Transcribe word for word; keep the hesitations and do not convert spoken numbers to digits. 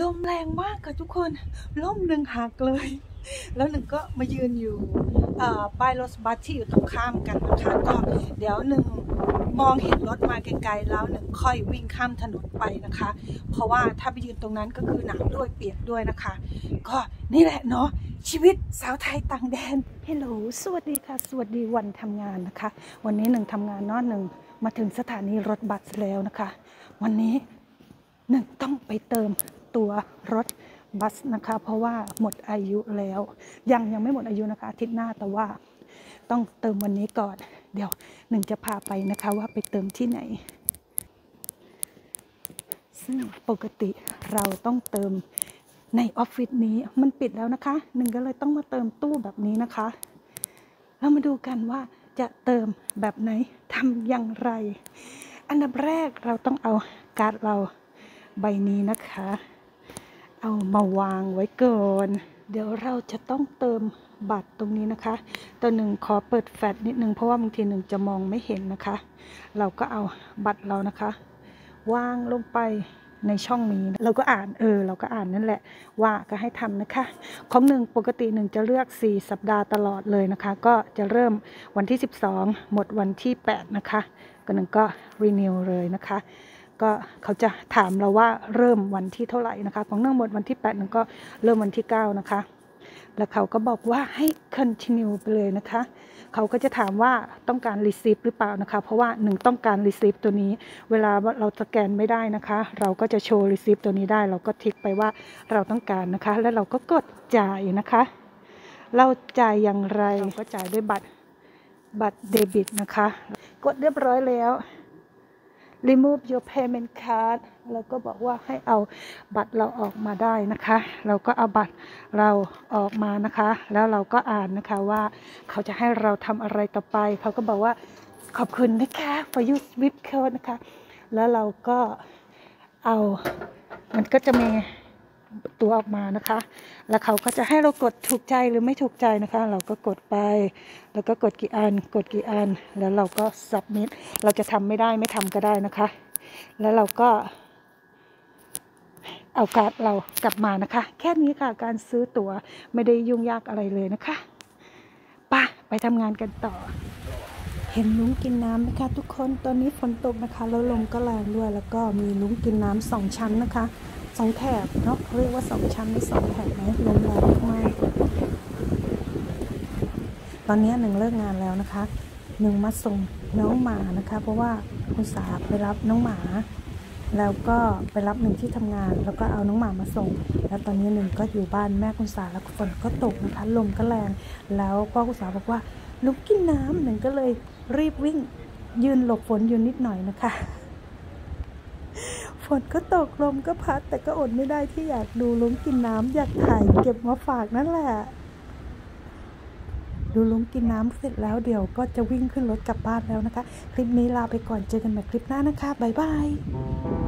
ลมแรงมากค่ะทุกคนล่มหนึ่งหักเลยแล้วหนึ่งก็มายืนอยู่ป้ายรถบัสที่อยู่ตรงข้ามกันนะคะก็เดี๋ยวหนึ่งมองเห็นรถมาไกลๆแล้วหนึ่งค่อยวิ่งข้ามถนนไปนะคะเพราะว่าถ้าไปยืนตรงนั้นก็คือหนาวด้วยเปียกด้วยนะคะก็นี่แหละเนาะชีวิตสาวไทยต่างแดนเฮลโหลสวัสดีค่ะสวัสดีวันทำงานนะคะวันนี้หนึ่งทำงานนอนหนึ่งมาถึงสถานีรถบัสแล้วนะคะวันนี้หนึ่งต้องไปเติมตัวรถบัสนะคะเพราะว่าหมดอายุแล้วยังยังไม่หมดอายุนะคะอาทิตย์หน้าแต่ว่าต้องเติมวันนี้ก่อนเดี๋ยวหนึ่งจะพาไปนะคะว่าไปเติมที่ไหนซึ่งปกติเราต้องเติมในออฟฟิศนี้มันปิดแล้วนะคะหนึ่งก็เลยต้องมาเติมตู้แบบนี้นะคะเรามาดูกันว่าจะเติมแบบไหนทำอย่างไรอันดับแรกเราต้องเอาการ์ดเราใบนี้นะคะเอามาวางไว้ก่อนเดี๋ยวเราจะต้องเติมบัตรตรงนี้นะคะตัวหนึ่งขอเปิดแฟลชนิดนึงเพราะว่าบางทีหนึ่งจะมองไม่เห็นนะคะเราก็เอาบัตรเรานะคะวางลงไปในช่องนี้เราก็อ่านเออเราก็อ่านนั่นแหละว่าก็ให้ทำนะคะของหนึ่งปกติหนึ่งจะเลือกสี่สัปดาห์ตลอดเลยนะคะก็จะเริ่มวันที่สิบสองหมดวันที่แปดนะคะก็หนึ่งก็ renew เลยนะคะก็เขาจะถามเราว่าเริ่มวันที่เท่าไหร่นะคะของหนึ่งหมดวันที่แปดหนึ่งก็เริ่มวันที่เก้านะคะแล้วเขาก็บอกว่าให้ continue ไปเลยนะคะเขาก็จะถามว่าต้องการ receipt หรือเปล่านะคะเพราะว่าหนึ่งต้องการ receipt ตัวนี้เวลาเราสแกนไม่ได้นะคะเราก็จะโชว์ receipt ตัวนี้ได้เราก็ทิกไปว่าเราต้องการนะคะแล้วเราก็กดจ่ายนะคะเราจ่ายอย่างไรเราก็จ่ายด้วยบัตรบัตรเดบิตนะคะกดเรียบร้อยแล้ว remove your payment card แล้วก็บอกว่าให้เอาบัตรเราออกมาได้นะคะเราก็เอาบัตรเราออกมานะคะแล้วเราก็อ่านนะคะว่าเขาจะให้เราทำอะไรต่อไปเขาก็บอกว่าขอบคุณนะคะ for use with code นะคะแล้วเราก็เอามันก็จะมีตัวออกมานะคะแล้วเขาก็จะให้เรากดถูกใจหรือไม่ถูกใจนะคะเราก็กดไปแล้วก็กดกี่อันกดกี่อันแล้วเราก็ submit เราจะทำไม่ได้ไม่ทำก็ได้นะคะแล้วเราก็เอาการ์ดเรากลับมานะคะแค่นี้ค่ะการซื้อตั๋วไม่ได้ยุ่งยากอะไรเลยนะคะไปไปทำงานกันต่อเห็นลุงกินน้ำไหมคะทุกคนตอนนี้ฝนตกนะคะแล้วลมก็แรงด้วยแล้วก็มีลุงกินน้ำสองชั้นนะคะสองแถบเนาะเรียกว่าสองชั้นหรือสองแถบไหมลมแรงมากตอนนี้หนึ่งเลิกงานแล้วนะคะหนึ่งมาส่งน้องหมานะคะเพราะว่าคุณสาไปรับน้องหมาแล้วก็ไปรับหนึ่งที่ทำงานแล้วก็เอาน้องหมามาส่งแล้วตอนนี้หนึ่งก็อยู่บ้านแม่คุณสาแล้วฝนก็ตกนะคะลมก็แรงแล้วพ่อคุณสาบอกว่าลุกกินน้ำหนึ่งก็เลยรีบวิ่งยืนหลบฝนอยู่นิดหน่อยนะคะฝนก็ตกลมก็พัดแต่ก็อดไม่ได้ที่อยากดูลุงกินน้ำอยากถ่ายเก็บมาฝากนั่นแหละดูลุงกินน้ำเสร็จแล้วเดี๋ยวก็จะวิ่งขึ้นรถกลับบ้านแล้วนะคะคลิปนี้ลาไปก่อนเจอกันใหม่คลิปหน้านะคะบ๊ายบาย